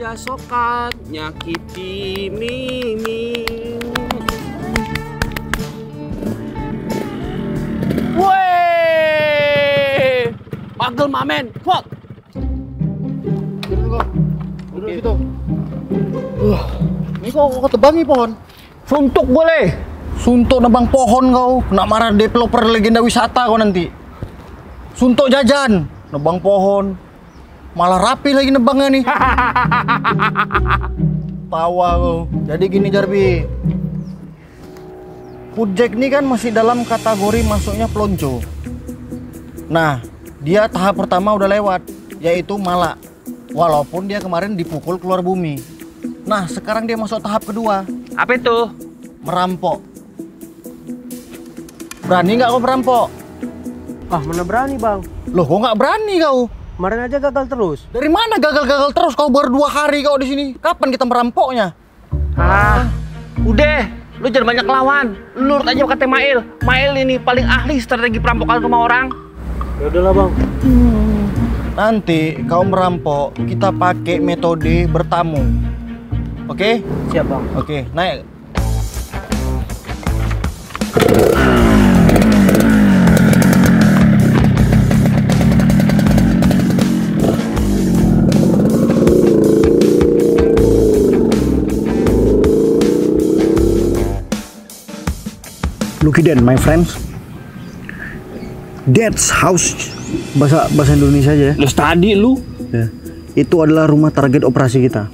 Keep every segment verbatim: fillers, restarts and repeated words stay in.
saja sokat nyakiti Mimi. Woi, pagel mamen, fuck. Duduk kok, duduk situ. Uh, ini kok kok tebangi pohon? Suntuk boleh. Suntuk nebang pohon kau, nak marah developer legenda wisata kau nanti. Suntuk jajan, nebang pohon. Malah rapi lagi nebangnya nih. Tawa kau. Jadi gini Jarbi. Foodjack ini kan masih dalam kategori masuknya pelonco. Nah, dia tahap pertama udah lewat, yaitu malak. Walaupun dia kemarin dipukul keluar bumi. Nah, sekarang dia masuk tahap kedua. Apa itu? Merampok. Berani nggak kau merampok? Ah, mana berani bang? Loh, kok nggak berani kau? Kemarin aja gagal terus. Dari mana gagal-gagal terus? Kau baru dua hari kau di sini. Kapan kita merampoknya? Ah, udah, lu jangan banyak lawan. Nurut aja kata Mail. Mail ini paling ahli strategi perampokan rumah orang. Ya udahlah bang. Hmm. Nanti kau merampok, kita pakai metode bertamu. Oke? Siap bang. Oke, naik. Look at that, my friends. That's house. Bahasa bahasa Indonesia aja ya. Lu tadi lu. Ya. Itu adalah rumah target operasi kita.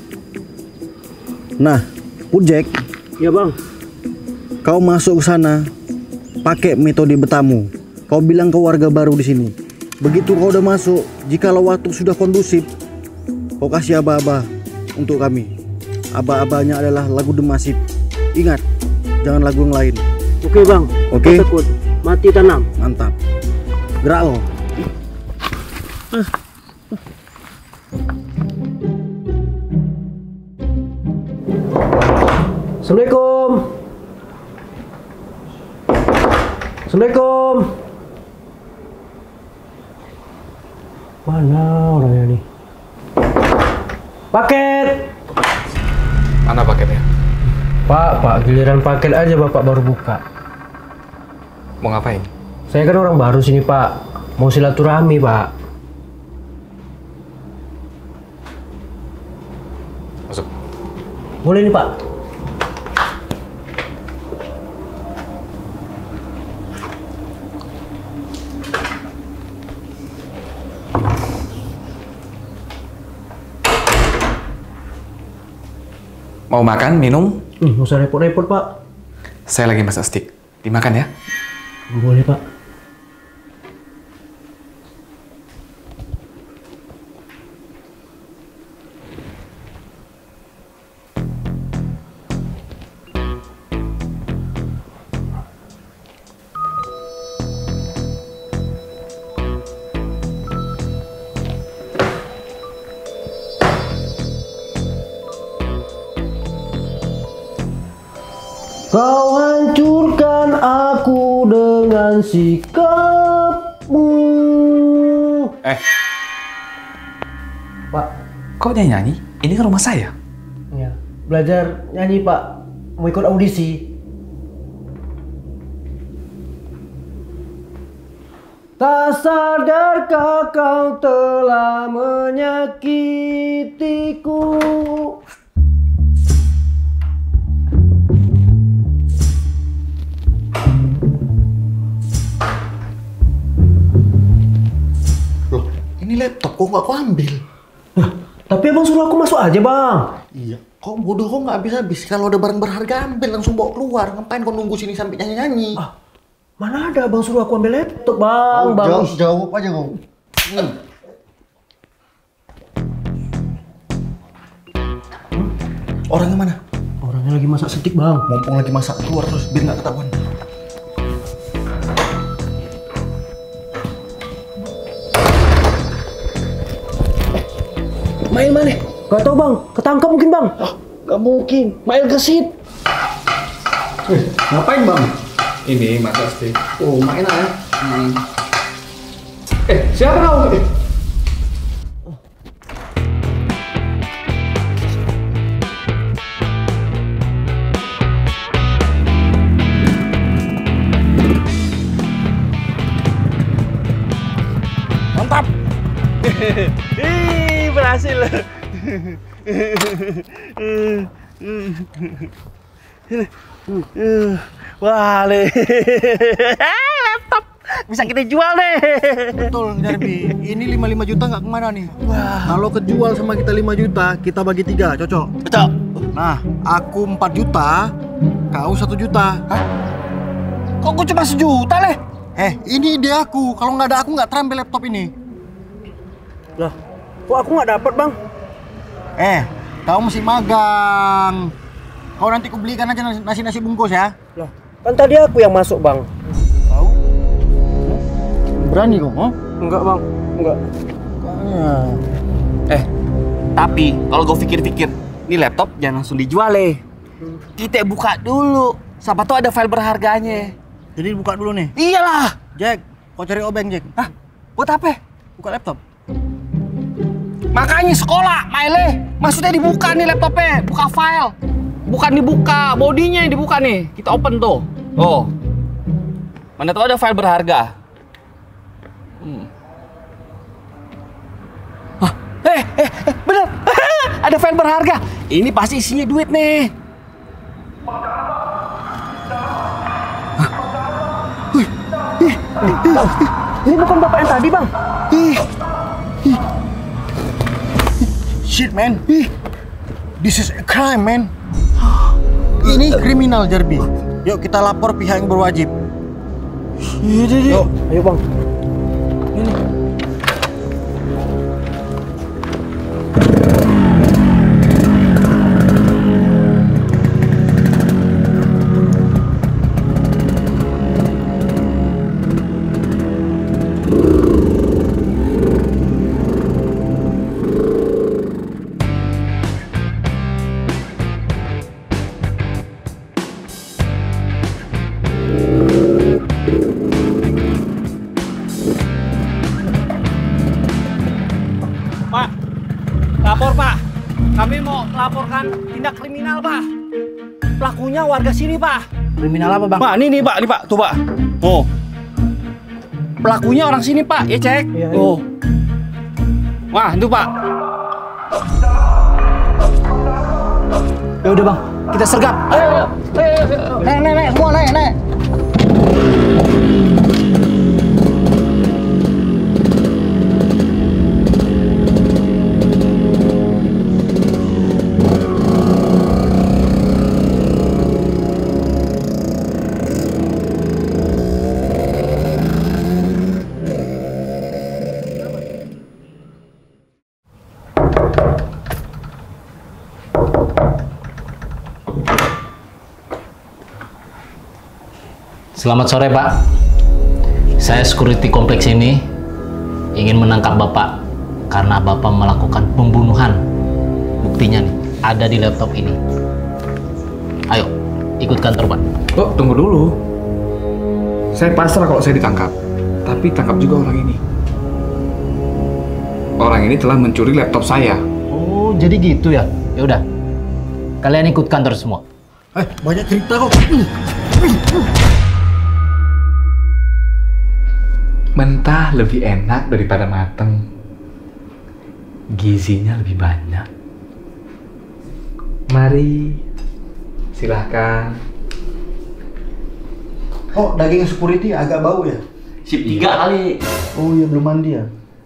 Nah, Foodjack. Ya bang. Kau masuk ke sana, pakai metode bertamu. Kau bilang ke warga baru di sini. Begitu kau udah masuk, jikalau waktu sudah kondusif, kau kasih aba-aba untuk kami. Aba-abanya adalah lagu Demasif. Ingat, jangan lagu yang lain. Oke bang, Oke. takut mati tanam. Mantap. Gerak lo. Assalamualaikum. Assalamualaikum. Mana orangnya nih? Paket. Mana paketnya? Pak, pak, giliran paket aja bapak baru buka. Mau ngapain? Saya kan orang baru sini pak, mau silaturahmi pak. Masuk. Boleh nih pak. Mau makan, minum? Hmm, nggak usah repot-repot pak. Saya lagi masak steak. Dimakan ya? Boleh pak. Kau hancurkan aku dengan sikapmu. Eh, Pak, kok dia nyanyi? Ini kan rumah saya. ya, belajar nyanyi pak. Mau ikut audisi. Tak sadarkah kau telah menyakitiku? Loh, ini laptop kok nggak kau ambil? Hah, tapi abang suruh aku masuk aja bang. Iya, kok bodoh kok nggak habis-habis. Kalau ada barang berharga ambil, langsung bawa keluar. Ngapain kau nunggu sini sampai nyanyi-nyanyi? Ah, mana ada abang suruh aku ambil laptop bang. Oh, bang. jawab, jawab aja kau. Hmm. Hmm? Orangnya mana? Orangnya lagi masak steak bang. Mumpung lagi masak, keluar terus biar nggak ketahuan. Mail mana? Gak tau bang, ketangkap mungkin bang. Ah, nggak mungkin. Mail gesit. Eh, ngapain bang? Ini masak steak. Oh, main aja. Hmm. Eh, siapa kau? Eh, Mantap. Ih, berhasil. Wah, le. Laptop bisa kita jual deh. Betul, Jarbi. Ini lima puluh lima juta nggak kemana nih? Wah. Kalau kejual sama kita lima juta, kita bagi tiga, cocok? Cocok. Nah, aku empat juta, kau satu juta. Hah? Kok gue cuma sejuta, leh? Eh, ini ide aku. Kalau nggak ada aku nggak terampil laptop ini. Lah, kok aku nggak dapat bang? Eh, kau masih magang. Kau nanti ku belikan aja nasi-nasi bungkus ya. Lah, kan tadi aku yang masuk bang. Kau? Berani kau? Oh? Enggak bang, enggak. Kayaknya. Eh, tapi kalau gue pikir-pikir, ini laptop jangan langsung dijual, leh. Kita buka dulu. Siapa tahu ada file berharganya. Jadi buka dulu nih. Iyalah. Jack, kau cari obeng Jack. Hah? Buat apa? Buka laptop. Makanya sekolah, Maile. Maksudnya dibuka nih laptopnya, buka file. Bukan dibuka, bodinya yang dibuka nih. Kita open tuh. Oh. Mana tahu ada file berharga. Hmm. Hah? Eh, eh, eh, bener. Ada file berharga. Ini pasti isinya duit nih. Ini bukan bapak yang tadi bang. Shit man. This is a crime man. Ini kriminal Jarbi. Yuk kita lapor pihak yang berwajib. Yuk, ayo bang. Ini. Pak, lapor Pak. Kami mau laporkan tindak kriminal Pak. Pelakunya warga sini Pak. Kriminal apa bang? Pak, ini nih Pak, ini Pak, tuh Pak. Oh. Pelakunya orang sini Pak, ya cek. Iya, iya. Tuh. Wah, itu Pak. Ya udah bang, kita sergap. Ayo, ayo, ayo, ayo. Nek, nek, nek, semua nek, nek. Selamat sore Pak, saya security kompleks ini ingin menangkap Bapak karena Bapak melakukan pembunuhan. Buktinya nih, ada di laptop ini. Ayo, ikut kantor Pak. Oh, tunggu dulu. Saya pasrah kalau saya ditangkap. Tapi tangkap juga orang ini. Orang ini telah mencuri laptop saya. Oh, jadi gitu ya? Ya udah, kalian ikut kantor semua. Eh, banyak cerita kok. Mentah lebih enak daripada mateng. Gizinya lebih banyak. Mari, silahkan. Oh, daging security agak bau ya? Sip tiga kali. Oh iya, belum mandi ya?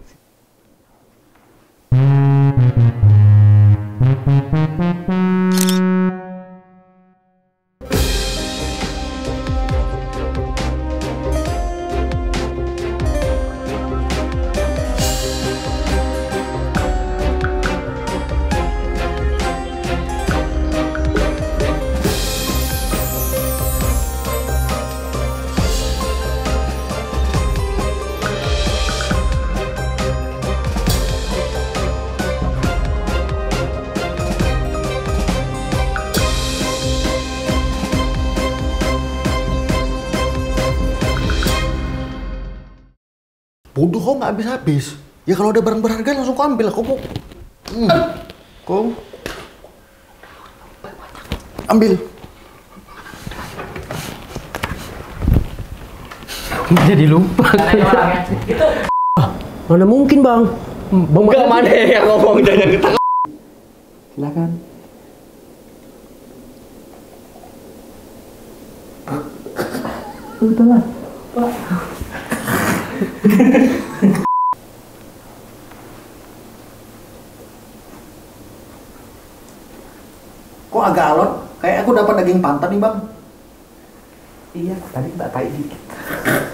Bodoh kok nggak habis-habis. Ya kalau ada barang berharga langsung kau ambil. Kau mau... Hmm. Kau... Ambil. Jadi lupa. Mana mungkin bang? Bang Gak mana yang ngomong jangan ketangkap. Silakan. Udahlah. Kok agak alot? Kayak aku dapat daging pantat nih bang. Iya, tadi tak tai dikit.